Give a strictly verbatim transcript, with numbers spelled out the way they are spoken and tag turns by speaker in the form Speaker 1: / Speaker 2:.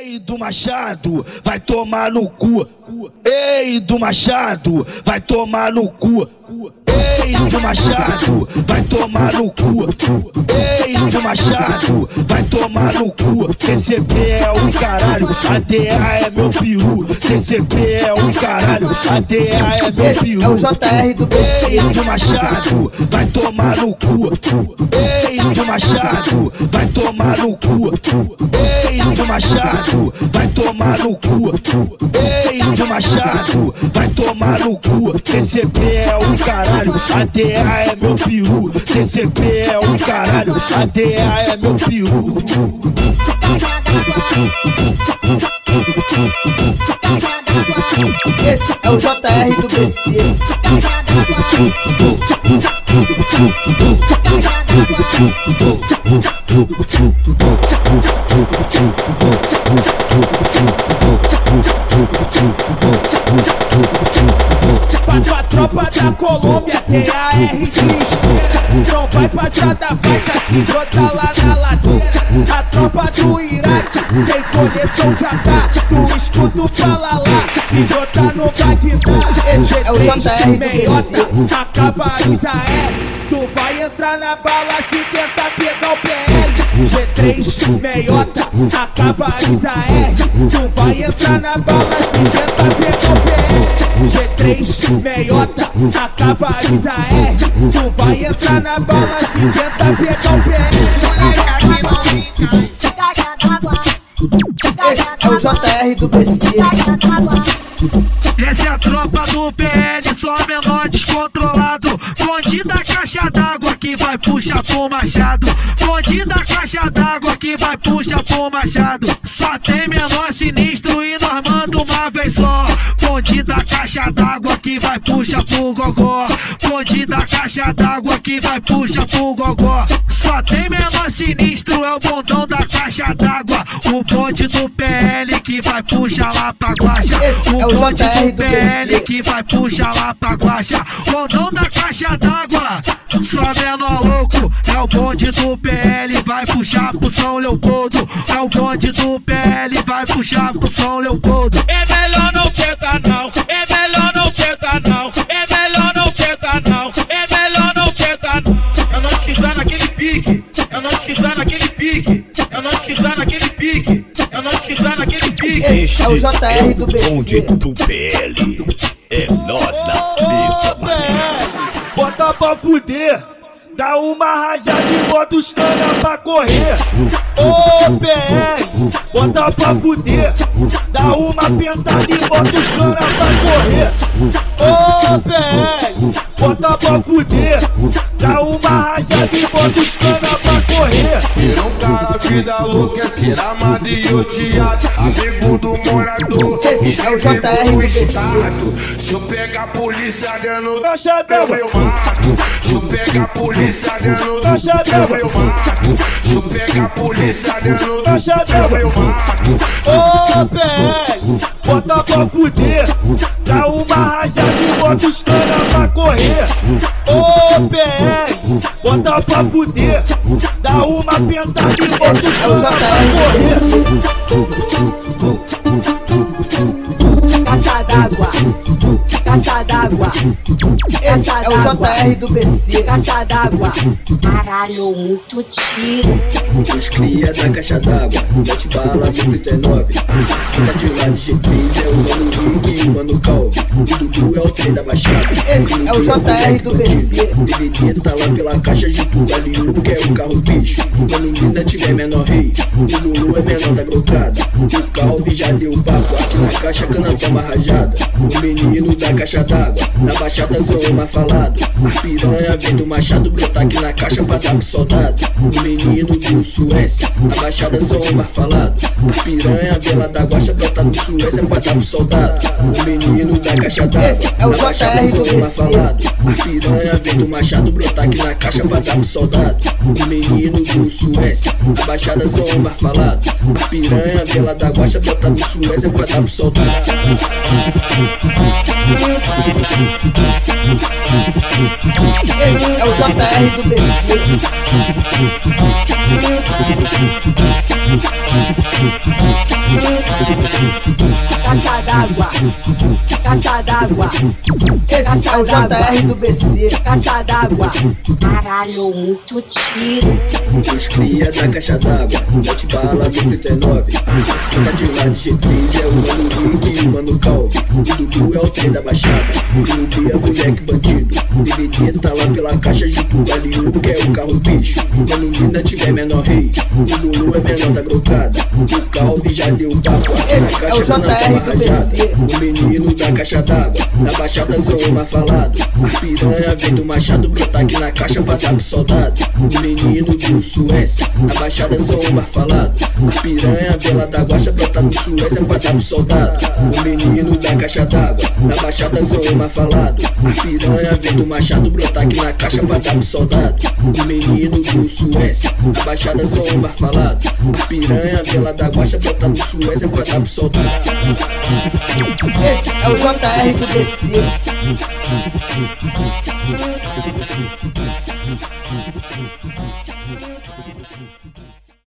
Speaker 1: Ei, do Machado, vai tomar no cu. Ei, do Machado, vai tomar no cu. Ei, do Machado, vai tomar no cu. Ei, do Machado, vai tomar no cu. T C P é o caralho, A D A é meu peru. T C P é o caralho, A D A é meu peru.
Speaker 2: É o J R do B C.
Speaker 1: Ei, do Machado, vai tomar no cu. Ei, do Machado, vai tomar no cu. Ei, do Machado, vai tomar no cu. Ei, do Machado, vai tomar no cu. T C P é o caralho, A D A é meu peru. T C P é o caralho, A D A é meu peru.
Speaker 2: Esse é o J R do B C.
Speaker 3: Pra tropa da Colômbia, T A R de esteira. Não vai passar da faixa se botar lá na ladeira. A tropa do Iraque tem coleção de A K. Tu escuta o Palalá, se botar no Bagdá.
Speaker 2: Esse é o J R
Speaker 3: Meiota, A K Variza R. Tu vai entrar na bala se tentar pegar o P L. G três, Meiota, A K Variza R. Tu vai entrar na bala se tentar pegar o P L. G três, Meiota, A K Variza R. Tu vai entrar na bala se tentar pegar o P L.
Speaker 2: Esse é o J R do B C.
Speaker 4: Essa é a tropa do P L, só menor descontrolado. Bonde da caixa d'água que vai puxar pro Machado. Bonde da caixa d'água que vai puxar pro Machado. Só tem menor sinistro e nós manda uma vez só. Bonde da caixa d'água que vai puxar pro Gogó. Bonde da caixa d'água que vai puxar pro Gogó. Só tem menor sinistro, é o bondão da caixa d'água. O bonde do P L que vai puxar lá pra Guaxa.
Speaker 2: O bonde do
Speaker 4: P L que vai puxar lá pra Guaxa. Bondão da caixa d'água, só menor louco. É o bonde do P L, vai puxar pro São Leopoldo. É o bonde do P L, vai puxar pro São Leopoldo.
Speaker 3: É melhor não tentar não, é melhor não tentar não, é melhor não tentar não, é melhor não tentar não. É nós que tá naquele pique, é nós que tá naquele pique, é nós que tá naquele pique, é nós que tá naquele pique.
Speaker 2: Esse é o J R do B C.
Speaker 1: Bonde do P L, é nós na fita, mané. Bota pra fuder, dá uma rajada e bota os cana pra correr. Ô P L, bota pra fuder, dá uma pentada e bota os cana pra correr. Ô P L, bota pra fuder, dá uma rajada e bota os cana pra correr.
Speaker 5: Vira um cara, vida louca, é ser amado e odiado, amigo do morador.
Speaker 2: Esse é o J R do B C.
Speaker 5: Se eu pegar a polícia dentro
Speaker 1: Caixa d'água,
Speaker 5: eu mato. Se eu pegar a polícia dentro
Speaker 1: Caixa d'água,
Speaker 5: eu mato. Se eu pegar a polícia dentro
Speaker 1: Caixa d'água,
Speaker 5: eu mato.
Speaker 1: ô P L, bota pra fuder, dá uma rajada e bota os cana pra correr. Ô P L, bota pra fuder, dá uma pentada e bota os
Speaker 2: Esse é o
Speaker 1: cana
Speaker 2: J
Speaker 1: pra
Speaker 2: R do B C.
Speaker 6: Caixa d'água, caixa d'água,
Speaker 2: Esse é o J R do B C.
Speaker 6: caixa d'água.
Speaker 7: Caralho, muito tiro.
Speaker 8: Os cria da caixa d'água, mete bala no trinta e nove. Tá de lá de G três, é o mano Rick e o mano Calvi. O Dudu é o trem da Baixada.
Speaker 2: Esse é o J R do B C.
Speaker 8: D V D tá lá pela caixa de tudo. Ali o que é o carro bicho. Quando ainda tiver menor rei, o Lulu é menor da grocada. O Calvi já deu pacote na caixa, cana toma rajada. O menino da caixa d'água, na Baixada sou uma falado. A piranha vem do Machado, brotar aqui na caixa pra dar pro soldado. O menino do Suécia, na Baixada sou uma falado. A piranha vem lá da Guaxa, brotar do Suécia pra dar pro soldado. O menino da caixa d'água,
Speaker 2: é o
Speaker 8: na Baixada
Speaker 2: J R do
Speaker 8: sou uma
Speaker 2: B C.
Speaker 8: falado. A piranha vem do Machado, brotar aqui na caixa pra dar pro soldado. O menino do Suécia, na Baixada sou uma falado. A piranha vem lá da Guaxa, brotar do Suécia pra dar pro soldado.
Speaker 2: Esse é o J R do B C.
Speaker 6: Caixa d'água, caixa d'água,
Speaker 2: Esse é o J R do B C.
Speaker 6: caixa d'água.
Speaker 7: Caralho, muito tiro.
Speaker 8: Os cria da caixa d'água, mete bala no trinta e nove. Tá de lá de G três, é o mano Rick e o mano Calvi. O Dudu é o trem da baixada, o Rubi é moleque bandido. O D V D tá lá pela caixa de tudo, ali o que é o carro bicho. Quando mina tiver menor rei, o Lulu é menor da grocada. O Calvi já deu papo, aqui na caixa tá na toma rajada. O menino da caixa d'água, na baixada são uma falado. A piranha vem do machado, brotar aqui na caixa pra dar pro soldado. O menino do Suécia, na baixada são uma falado. A piranha vem lá da guacha, brotar no Suécia pra dar pro soldado. O menino da caixa d'água, na baixada são uma falado. A piranha vem do machado, brotar aqui na caixa pra dar pro soldado. O menino do Suécia, na baixada são uma falado. A piranha vem lá da guacha, brotar no Suécia pra dar pro soldado.
Speaker 2: Esse é o J R do B C.